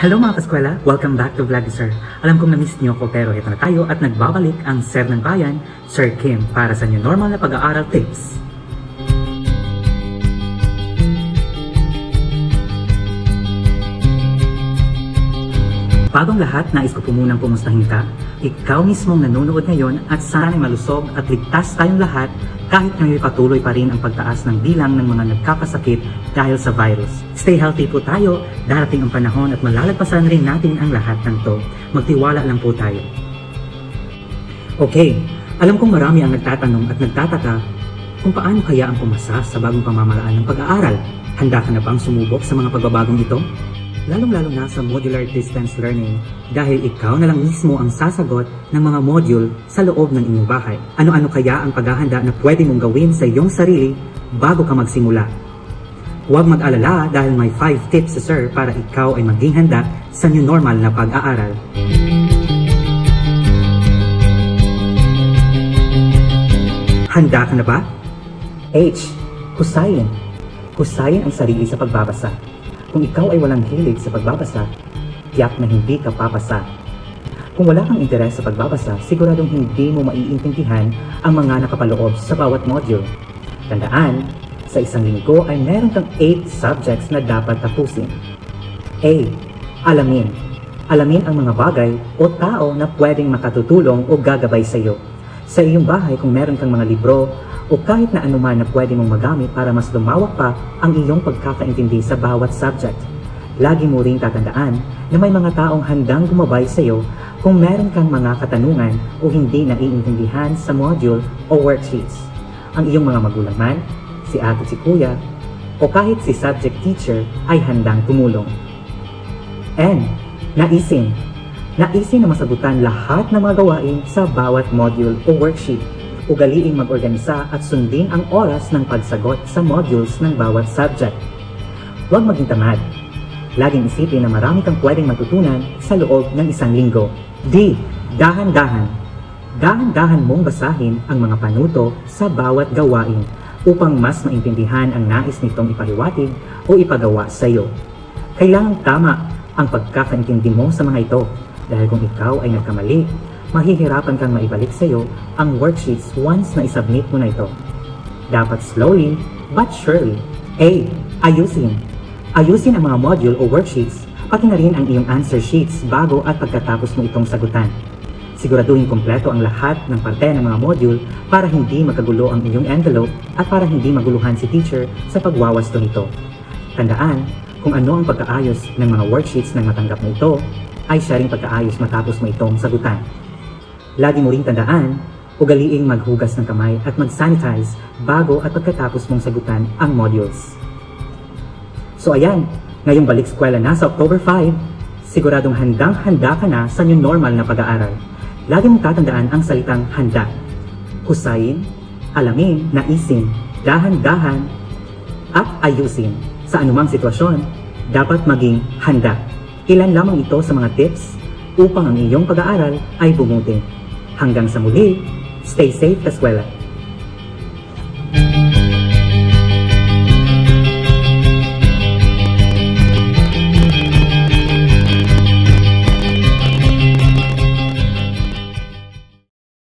Hello mga kaskwela! Welcome back to Vlog Sir. Alam kong na-miss niyo ako pero ito na tayo at nagbabalik ang Sir ng Bayan, Sir Kim, para sa new normal na pag-aaral tips. Bagong lahat, nais ko po munang pumustahin ka. Ikaw mismong nanonood ngayon at sana'y malusog at ligtas tayong lahat kahit ngayon patuloy pa rin ang pagtaas ng bilang ng mga nagkakasakit dahil sa virus. Stay healthy po tayo, darating ang panahon at malalagpasan rin natin ang lahat ng to. Magtiwala lang po tayo. Okay, alam kong marami ang nagtatanong at nagtataka kung paano kaya ang pumasa sa bagong pamamaraan ng pag-aaral. Handa ka na bang sumubok sa mga pagbabagong ito? Lalong-lalo na sa modular distance learning dahil ikaw na lang mismo ang sasagot ng mga module sa loob ng inyong bahay. Ano-ano kaya ang paghahanda na pwede mong gawin sa iyong sarili bago ka magsimula? Huwag mag-alala dahil may 5 tips si Sir para ikaw ay maging handa sa new normal na pag-aaral. Handa ka na ba? H. Husayin. Husayin ang sarili sa pagbabasa. Kung ikaw ay walang hilig sa pagbabasa, tiyak na hindi ka papasa. Kung wala kang interes sa pagbabasa, siguradong hindi mo maiintindihan ang mga nakapaloob sa bawat module. Tandaan, sa isang linggo ay meron kang 8 subjects na dapat tapusin. A. Alamin. Alamin ang mga bagay o tao na pwedeng makatutulong o gagabay sa iyo. Sa iyong bahay kung meron kang mga libro, o kahit na anuman na pwede mong magamit para mas lumawak pa ang iyong pagkakaintindi sa bawat subject. Lagi mo ring tatandaan na may mga taong handang gumabay sa iyo kung meron kang mga katanungan o hindi naiintindihan sa module o worksheets. Ang iyong mga magulang man, si ate at si kuya, o kahit si subject teacher ay handang tumulong. N. Naisin. Naisin na masagutan lahat ng mga gawain sa bawat module o worksheet. Ugaliing mag-organisa at sundin ang oras ng pagsagot sa modules ng bawat subject. Huwag maging tamad. Laging isipin na marami kang pwedeng matutunan sa loob ng isang linggo. D. Dahan-dahan. Dahan-dahan mong basahin ang mga panuto sa bawat gawain upang mas maintindihan ang nais nitong ipaliwatig o ipagawa sa iyo. Kailangang tama ang pagkakaintindi mo sa mga ito dahil kung ikaw ay nagkamali, mahihirapan kang maibalik sa iyo ang worksheets once na isubmit mo na ito. Dapat slowly but surely. A. Ayusin. Ayusin ang mga module o worksheets, pati na rin ang iyong answer sheets bago at pagkatapos mo itong sagutan. Siguraduhin kompleto ang lahat ng parte ng mga module para hindi magkagulo ang iyong envelope at para hindi maguluhan si teacher sa pagwawasto nito. Tandaan, kung ano ang pagkaayos ng mga worksheets ng matanggap mo ito, ay siya ring pagkaayos matapos mo itong sagutan. Lagi mo ring tandaan, ugaliing maghugas ng kamay at mag-sanitize bago at pagkatapos mong sagutan ang modules. So ayan, ngayong balik eskwela na sa October 5, siguradong handang-handa ka na sa new normal na pag-aaral. Lagi mong tatandaan ang salitang handa. Husayin, alamin, naisin, dahan-dahan, at ayusin. Sa anumang sitwasyon, dapat maging handa. Ilan lamang ito sa mga tips upang ang iyong pag-aaral ay bumuti. Hanggang sa muli, stay safe, kaskwela!